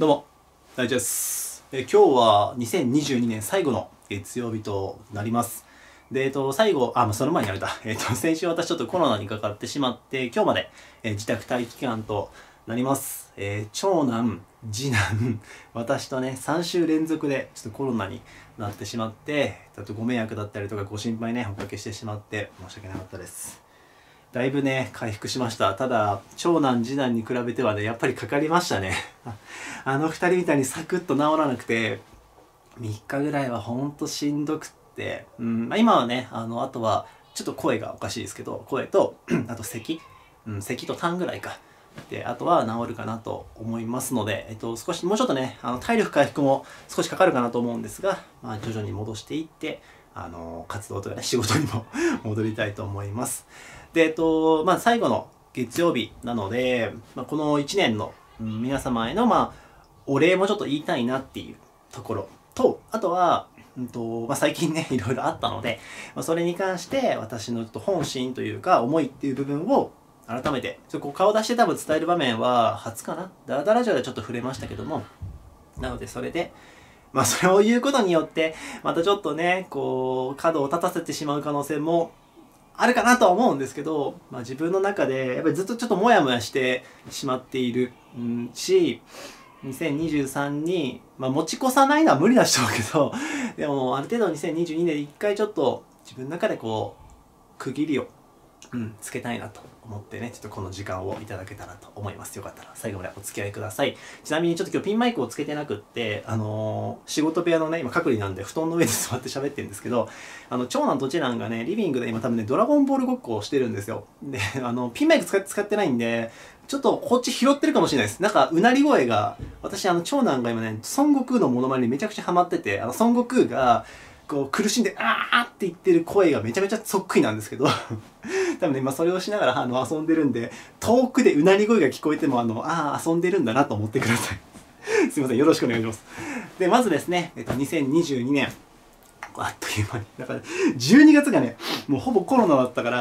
どうも、大地です。今日は2022年最後の月曜日となります。で、最後、その前にあれだ。先週私ちょっとコロナにかかってしまって、今日まで、自宅待機期間となります。長男、次男、私とね、3週連続でちょっとコロナになってしまって、ちょっとご迷惑だったりとかご心配ね、おかけしてしまって申し訳なかったです。だいぶね、回復しました。ただ、長男、次男に比べてはね、やっぱりかかりましたね。あの二人みたいにサクッと治らなくて、3日ぐらいはほんとしんどくって、今はね、あとは、ちょっと声がおかしいですけど、声と、あと咳、咳と痰ぐらいか。で、あとは治るかなと思いますので、少し、もうちょっとね、体力回復も少しかかるかなと思うんですが、徐々に戻していって、活動とかね、仕事にも戻りたいと思います。で、最後の月曜日なので、この1年の皆様への、お礼もちょっと言いたいなっていうところと、あとは、最近ね、いろいろあったので、それに関して私のちょっと本心というか、思いっていう部分を改めて、ちょっとこう顔出して多分伝える場面は初かな。ダラダラジオでちょっと触れましたけども、なのでそれで、それを言うことによって、またちょっとね、こう、角を立たせてしまう可能性もあるかなとは思うんですけど、自分の中でやっぱりずっとちょっとモヤモヤしてしまっているし、2023に、持ち越さないのは無理だしょうけど、でもある程度2022年で一回ちょっと自分の中でこう、区切りを、つけたいなと思ってね、ちょっとこの時間をいただけたらと思います。よかったら最後までお付き合いください。ちなみにちょっと今日ピンマイクをつけてなくって、仕事部屋のね、今隔離なんで布団の上で座って喋ってるんですけど、長男と次男がね、リビングで今多分ね、ドラゴンボールごっこをしてるんですよ。で、ピンマイク使ってないんで、ちょっとこっち拾ってるかもしれないです。なんか、うなり声が、私長男が今ね、孫悟空のモノマネにめちゃくちゃハマってて、孫悟空が、こう苦しんで、あーって言ってる声がめちゃめちゃそっくりなんですけど、多分ね、今それをしながら遊んでるんで、遠くでうなり声が聞こえても、遊んでるんだなと思ってください。すいません、よろしくお願いします。で、まずですね、2022年、あっという間に、だから、12月がね、もうほぼコロナだったから、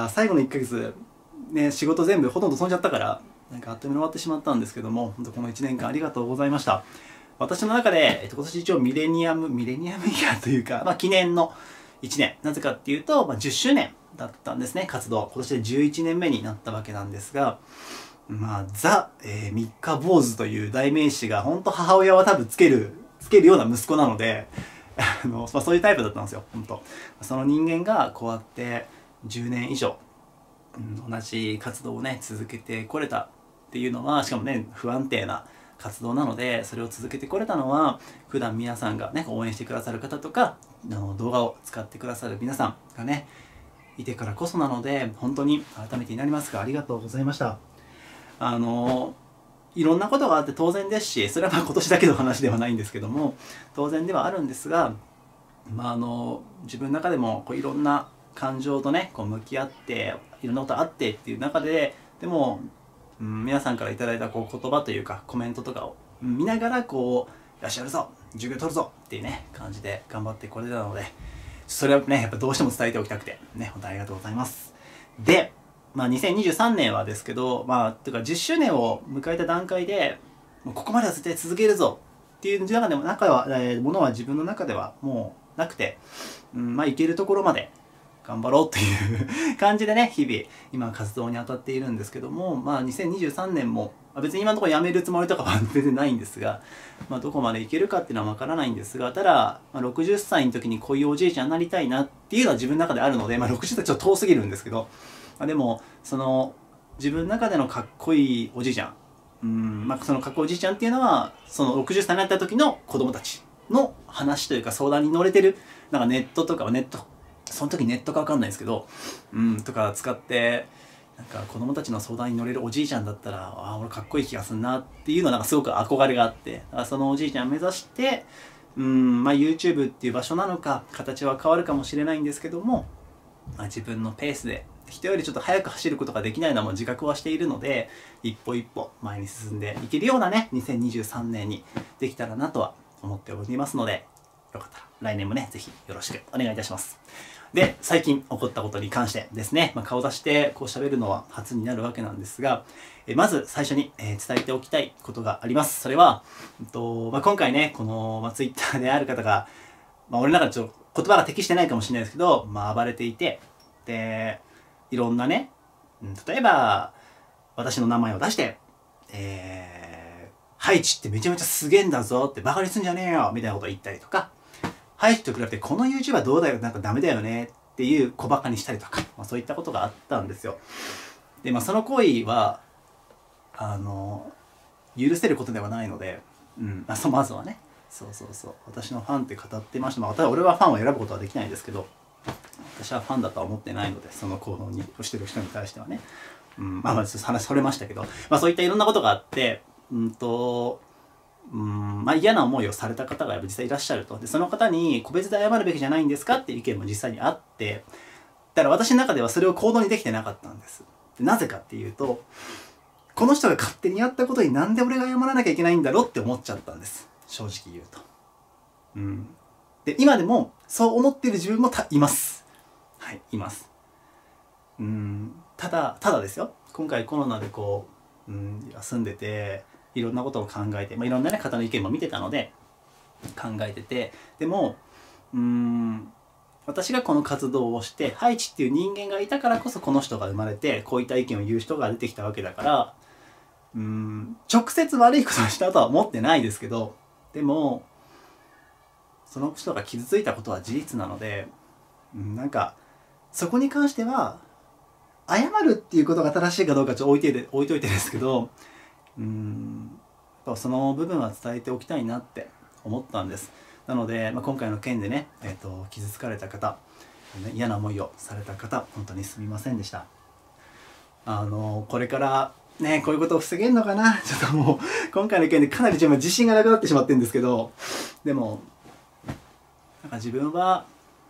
最後の1ヶ月、ね、仕事全部ほとんど飛んじゃったから、なんかあっという間に終わってしまったんですけども、本当この1年間ありがとうございました。私の中で、今年一応ミレニアムイヤーというか、記念の1年。なぜかっていうと、10周年だったんですね、活動。今年で11年目になったわけなんですが、三日坊主という代名詞が、本当母親は多分つけるような息子なので、そういうタイプだったんですよ、本当。その人間がこうやって10年以上、同じ活動をね、続けてこれたっていうのは、しかもね、不安定な活動なので、それを続けてこれたのは、普段皆さんがね、応援してくださる方とか、動画を使ってくださる皆さんがね、いてからこそなので、本当に改めてになりますが、ありがとうございました。いろんなことがあって当然ですし、それは今年だけの話ではないんですけども、当然ではあるんですが、自分の中でもこういろんな感情とね、こう向き合って、いろんなことあってっていう中で、でも、皆さんからいただいたこう言葉というかコメントとかを見ながらこう、よしやるぞ授業取るぞっていうね、感じで頑張ってこれたので、それはね、やっぱどうしても伝えておきたくて、ね、本当ありがとうございます。で、2023年はですけど、ていうか10周年を迎えた段階で、ここまでは絶対続けるぞっていう中でも、ものは自分の中ではもうなくて、いけるところまで頑張ろうという感じでね、日々、今活動に当たっているんですけども、2023年も、別に今のところ辞めるつもりとかは全然ないんですが、どこまでいけるかっていうのはわからないんですが、ただ、60歳の時にこういうおじいちゃんになりたいなっていうのは自分の中であるので、60歳ちょっと遠すぎるんですけど、でも、自分の中でのかっこいいおじいちゃん、そのかっこいいおじいちゃんっていうのは、その60歳になった時の子供たちの話というか相談に乗れてる、なんかネットとかその時ネットかわかんないですけど、とか使って、なんか子供たちの相談に乗れるおじいちゃんだったら、俺かっこいい気がするなっていうのはなんかすごく憧れがあって、そのおじいちゃんを目指して、YouTube っていう場所なのか、形は変わるかもしれないんですけども、自分のペースで、人よりちょっと早く走ることができないのも自覚はしているので、一歩一歩前に進んでいけるようなね、2023年にできたらなとは思っておりますので、よかったら来年もね、ぜひよろしくお願いいたします。 で、最近起こったことに関してですね、顔出してこう喋るのは初になるわけなんですが、まず最初に、伝えておきたいことがあります。それは、今回ね、この、ツイッターである方が、俺の中でちょっと言葉が適してないかもしれないですけど、暴れていて、で、いろんなね、例えば、私の名前を出して、ハイチってめちゃめちゃすげえんだぞってバカにすんじゃねえよみたいなことを言ったりとか、ハイチと比べてこの YouTuber どうだよ、なんかダメだよねっていう小バカにしたりとか、そういったことがあったんですよ。で、その行為は、許せることではないので、まずはね、私のファンって語ってました。俺はファンを選ぶことはできないですけど、私はファンだとは思ってないので、その行動をしてる人に対してはね。ちょっと話それましたけど、そういったいろんなことがあって、嫌な思いをされた方が実際いらっしゃると。で、その方に個別で謝るべきじゃないんですかっていう意見も実際にあって、だから私の中ではそれを行動にできてなかったんです。で、なぜかっていうと、この人が勝手にやったことになんで俺が謝らなきゃいけないんだろうって思っちゃったんです。正直言うと。で、今でもそう思ってる自分もいます。はい、います。ただですよ。今回コロナで休んでて、いろんなことを考えて、いろんなね、方の意見も見てたので、考えてて、でも、私がこの活動をして、ハイチっていう人間がいたからこそこの人が生まれて、こういった意見を言う人が出てきたわけだから、直接悪いことをしたとは思ってないですけど、でも、その人が傷ついたことは事実なので、そこに関しては、謝るっていうことが正しいかどうかちょっと置いといてですけど、その部分は伝えておきたいなって思ったんです。なので、今回の件でね、傷つかれた方、嫌な思いをされた方、本当にすみませんでした。これからね、こういうことを防げるのかな、ちょっともう今回の件でかなり自信がなくなってしまってるんですけど、でも自分は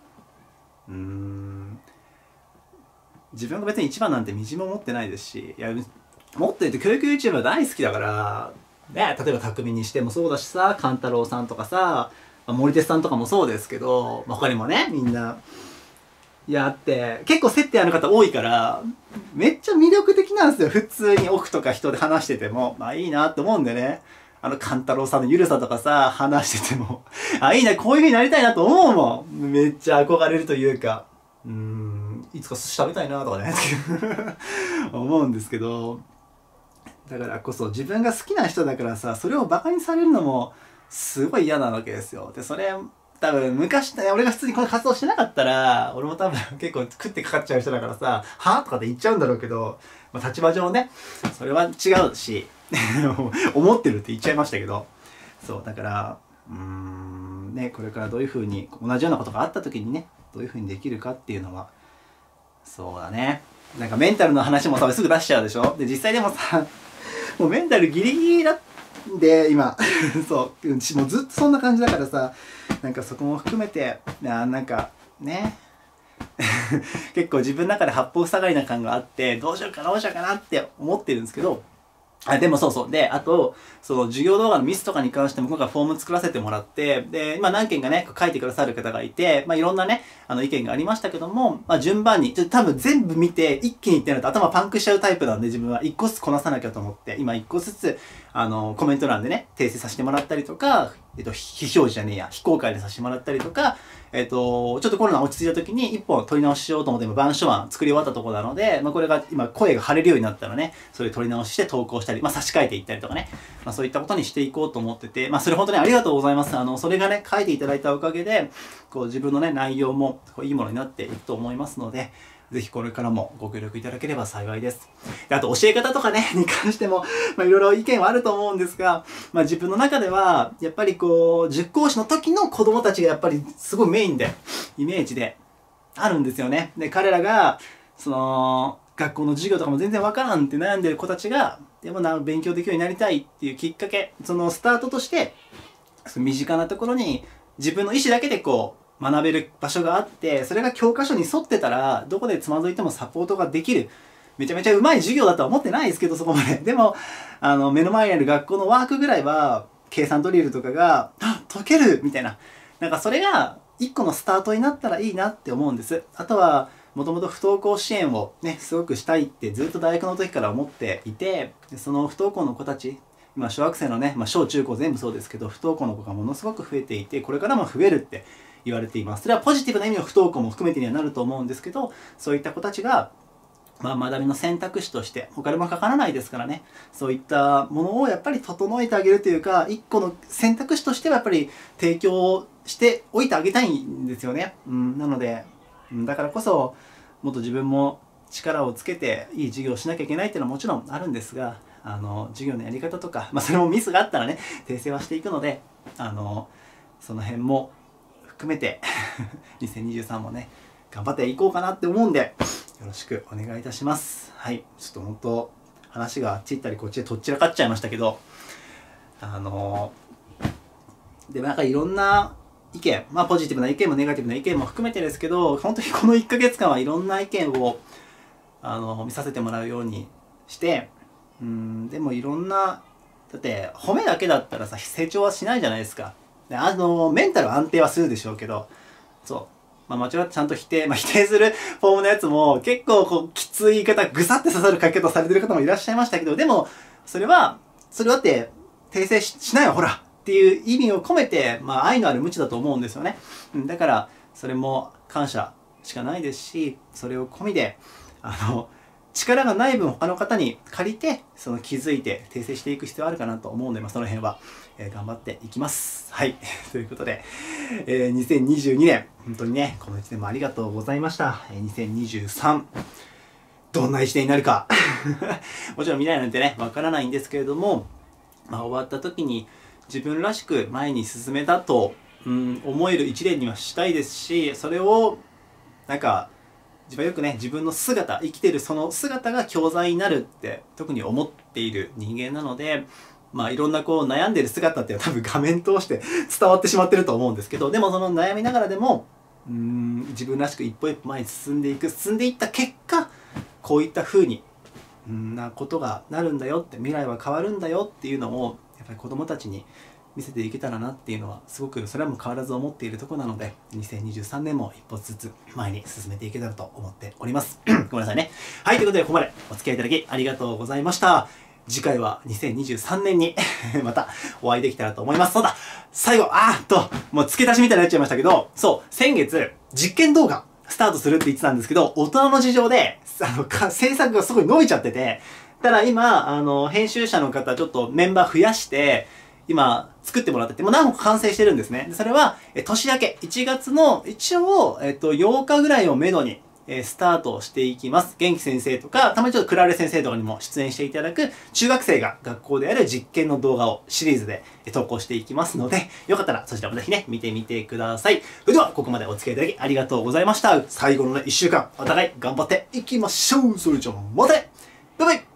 自分が別に一番なんてみじも思ってないですし、いやもっと言うと教育 YouTuber 大好きだからね、例えば匠にしてもそうだしさ、勘太郎さんとかさ、森哲さんとかもそうですけど、他にもね、みんな結構接点ある方多いからめっちゃ魅力的なんですよ。普通に奥とか人で話しててもいいなって思うんでね、勘太郎さんのゆるさとかさ話しててもいいな、こういう風になりたいなと思うもん。めっちゃ憧れるというか、いつか寿司食べたいなとかね思うんですけど、だからこそ自分が好きな人だからさ、それをバカにされるのもすごい嫌なわけですよ。で、それ多分昔ね、俺が普通にこの活動してなかったら、俺も多分結構食ってかかっちゃう人だからさ、はぁとかって言っちゃうんだろうけど、立場上ね、それは違うし思ってるって言っちゃいましたけど、そうだからね、これからどういう風に同じようなことがあった時にね、どういう風にできるかっていうのは、そうだね、メンタルの話もすぐ出しちゃうでしょ。で、実際でもさ、もうメンタルギリギリだで今そうもうずっとそんな感じだからさ、そこも含めてね結構自分の中で八方塞がりな感があって、どうしようかなって思ってるんですけど、でもで、あと、その授業動画のミスとかに関しても今回フォーム作らせてもらって、で、今何件かね、書いてくださる方がいて、いろんなね、意見がありましたけども、順番に、多分全部見て一気に言ってないと頭パンクしちゃうタイプなんで、自分は一個ずつこなさなきゃと思って、今一個ずつ、コメント欄でね、訂正させてもらったりとか、非表示じゃねえや、非公開でさせてもらったりとか、ちょっとコロナ落ち着いた時に一本撮り直ししようと思って今板書案作り終わったところなので、これが今声が張れるようになったらね、それ撮り直しして投稿したり、差し替えていったりとかね、そういったことにしていこうと思ってて、それ本当にありがとうございます。それがね、書いていただいたおかげで、自分のね、内容もいいものになっていくと思いますので、ぜひこれからもご協力いただければ幸いです。で、あと教え方とかね、に関しても、いろいろ意見はあると思うんですが、自分の中では、やっぱり塾講師の時の子供たちがやっぱりすごいメインで、イメージであるんですよね。で、彼らが、学校の授業とかも全然わからんって悩んでる子たちが、でも勉強できるようになりたいっていうきっかけ、スタートとして、身近なところに自分の意思だけで学べる場所があって、それが教科書に沿ってたら、どこでつまずいてもサポートができる。めちゃめちゃうまい授業だとは思ってないですけど、そこまで。でも、目の前にある学校のワークぐらいは、計算ドリルとかが、解けるみたいな。それが、 一個のスタートになったらいいなって思うんです。あとは、もともと不登校支援をね、すごくしたいってずっと大学の時から思っていて、その不登校の子たち、今小学生のね、小中高全部そうですけど、不登校の子がものすごく増えていて、これからも増えるって言われています。それはポジティブな意味の不登校も含めてにはなると思うんですけど、そういった子たちが、学びの選択肢として、お金もかからないですからね、そういったものをやっぱり整えてあげるというか、一個の選択肢としてはやっぱり提供しておいてあげたいんですよね。なので、だからこそ、もっと自分も力をつけていい授業をしなきゃいけないっていうのはもちろんあるんですが、授業のやり方とか、それもミスがあったらね、訂正はしていくので、その辺も含めて、2023もね、頑張っていこうかなって思うんで、よろしくお願いいたします。はい。ちょっと本当、話があっち行ったりこっちでとっちらかっちゃいましたけど、でもなんかいろんな意見、ポジティブな意見もネガティブな意見も含めてですけど、本当にこの1ヶ月間はいろんな意見を、見させてもらうようにして、でもいろんな、だって褒めだけだったらさ、成長はしないじゃないですか。でメンタル安定はするでしょうけど、そう。間違ってちゃんと否定するフォームのやつも結構こうきつい言い方、ぐさって刺さる書き方をされてる方もいらっしゃいましたけど、でも、それはって訂正しないよ、ほらっていう意味を込めて、愛のある無知だと思うんですよね。だから、それも感謝しかないですし、それを込みで、力がない分他の方に借りて、気づいて訂正していく必要あるかなと思うので、その辺は、頑張っていきます。はい。ということで、2022年、本当にね、この1年もありがとうございました。2023、どんな1年になるか。もちろん未来なんてね、わからないんですけれども、終わった時に自分らしく前に進めたと、思える1年にはしたいですし、それを、自分はよくね、自分の姿、生きてるその姿が教材になるって特に思っている人間なので、いろんな悩んでる姿って多分画面通して伝わってしまってると思うんですけど、でもその悩みながらでも、自分らしく一歩一歩前に進んでいった結果、こういった風に、なことがなるんだよって、未来は変わるんだよっていうのを、やっぱり子供たちに見せていけたらなっていうのはすごくそれはもう変わらず思っているところなので、2023年も一歩ずつ前に進めていけたらと思っております。ごめんなさいね。はい、ということでここまでお付き合いいただきありがとうございました。次回は2023年にまたお会いできたらと思います。そうだ、最後、もう付け足しみたいになっちゃいましたけど、そう、先月実験動画スタートするって言ってたんですけど、大人の事情で制作がすごい伸びちゃってて、ただ今編集者の方ちょっとメンバー増やして今作ってもらってて、もう何個か完成してるんですね。でそれは年明け1月の一応8日ぐらいをめどにスタートしていきます。元気先生とか、たまにちょっとクラレ先生とかにも出演していただく中学生が学校でやる実験の動画をシリーズで投稿していきますので、よかったらそちらもぜひね、見てみてください。それでは、ここまでお付き合いいただきありがとうございました。最後のね、1週間、お互い頑張っていきましょう。それじゃあ、またね、バイバイ。